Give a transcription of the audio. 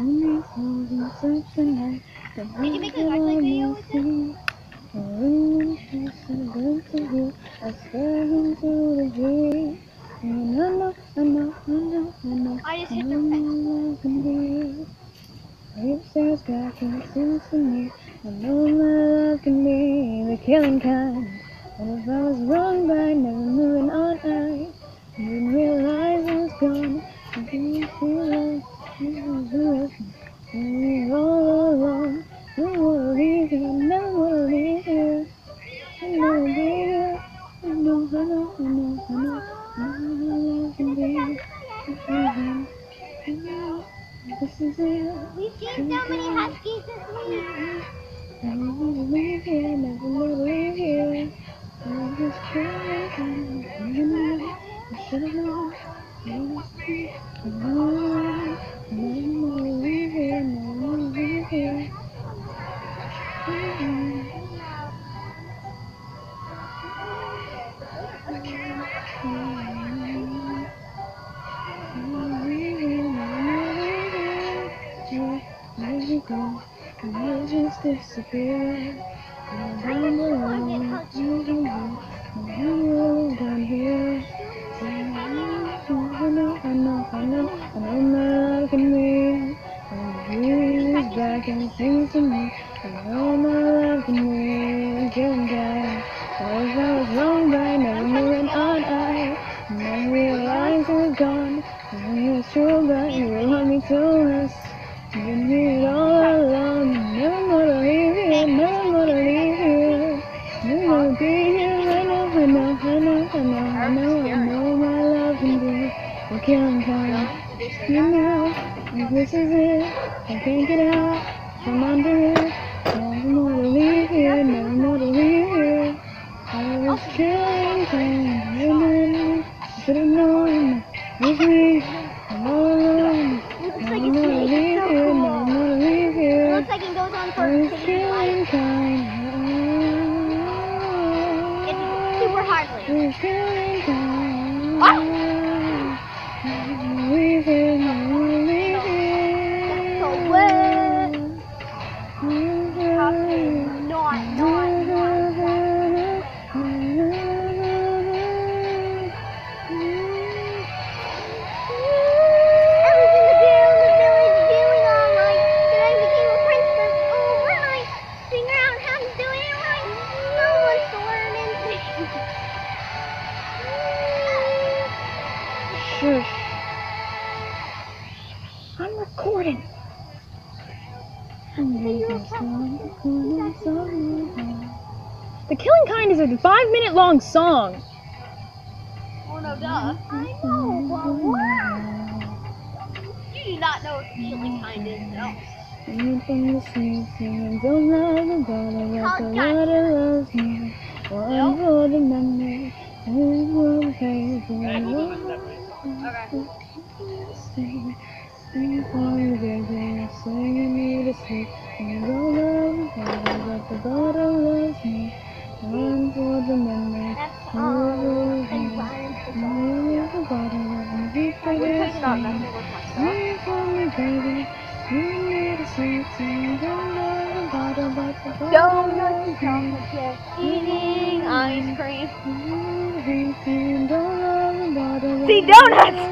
Did you make a gameplay video with him? I just hit the pen. Upstairs back in Kingston, I know my love can be the killing kind. And if I was wrong by never moving on, I didn't realize I was gone. I didn't feel like all alone. I don't wanna leave here, I never wanna leave here. I never be here. I know, I know, I know, I know, I know my love can be the killing kind. This is it. We've seen so many huskies this week. Never wanna leave here, never wanna leave here. I was trying, I should've known. I never wanna leave here, never wanna leave here. Where'd you go? Why just disappear? Down below, down here. I know my love can be. He's back and sings to me. I know my love can be. Killing time. What if I was wrong by never moving on? I never realized it was gone. I knew it was true, but you would love me too less. You need all alone. Never wanna leave here. Never wanna leave here. Never wanna be here. I know my love can be the killing kind. You know, if this is it, I can't get out from under it. Never wanna leave here. Never wanna leave here. I was killing time. I should've known. With me, I'm all alone. Looks like it's really so cool. It looks like it goes on for It's killing time. It's super hardly. It's killing time. Ah! Leave here, leave That's so here. wet. Not. Shush. I'm recording. The Killing Kind is a 5-minute long song. Oh no, duh. I know, but wow. You do not know what the Killing Kind is, no. Don't love nobody like the water loves me. One for the memory, and one for Sing for you, baby, singing me to sleep. And don't love nobody like the water loves me. One for the memory, one for the water loves me. For me, baby. Donuts, chocolate chip, eating ice cream. See, donuts!